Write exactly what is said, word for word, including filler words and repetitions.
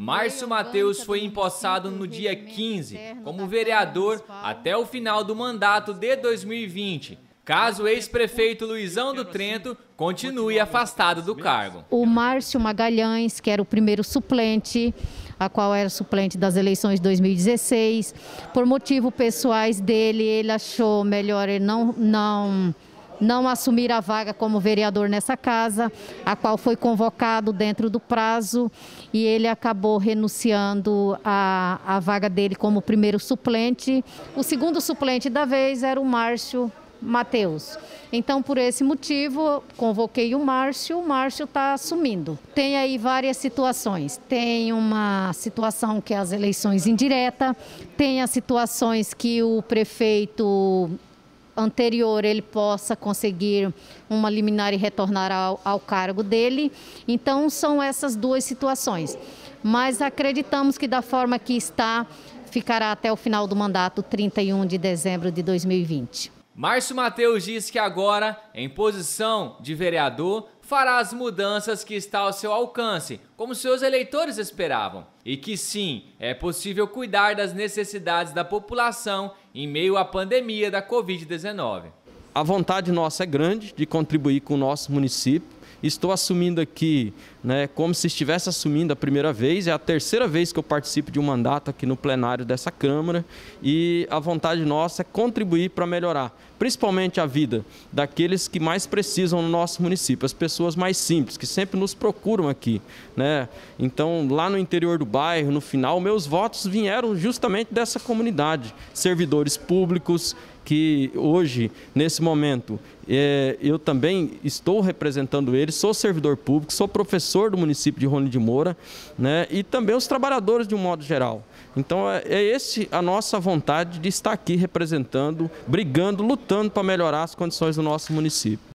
Márcio Mateus foi empossado no dia quinze como vereador até o final do mandato de dois mil e vinte, caso o ex-prefeito Luizão do Trento continue afastado do cargo. O Márcio Magalhães, que era o primeiro suplente, a qual era suplente das eleições de dois mil e dezesseis, por motivos pessoais dele, ele achou melhor ele não, não, não assumir a vaga como vereador nessa casa, a qual foi convocado dentro do prazo, e ele acabou renunciando à, à vaga dele como primeiro suplente. O segundo suplente da vez era o Márcio Mateus. Então, por esse motivo, convoquei o Márcio, o Márcio está assumindo. Tem aí várias situações. Tem uma situação que é as eleições indiretas, tem as situações que o prefeito anterior ele possa conseguir uma liminar e retornar ao, ao cargo dele. Então, são essas duas situações. Mas acreditamos que da forma que está, ficará até o final do mandato, trinta e um de dezembro de dois mil e vinte. Márcio Mateus diz que agora, em posição de vereador, fará as mudanças que está ao seu alcance, como seus eleitores esperavam. E que sim, é possível cuidar das necessidades da população em meio à pandemia da covid dezenove. A vontade nossa é grande de contribuir com o nosso município. Estou assumindo aqui, né, como se estivesse assumindo a primeira vez, é a terceira vez que eu participo de um mandato aqui no plenário dessa Câmara, e a vontade nossa é contribuir para melhorar, principalmente a vida daqueles que mais precisam no nosso município, as pessoas mais simples, que sempre nos procuram aqui, né? Então, lá no interior do bairro, no final, meus votos vieram justamente dessa comunidade, servidores públicos, que hoje, nesse momento, é, eu também estou representando eles, sou servidor público, sou professor do município de Rolim de Moura, né, e também os trabalhadores de um modo geral. Então é, é esse a nossa vontade de estar aqui representando, brigando, lutando para melhorar as condições do nosso município.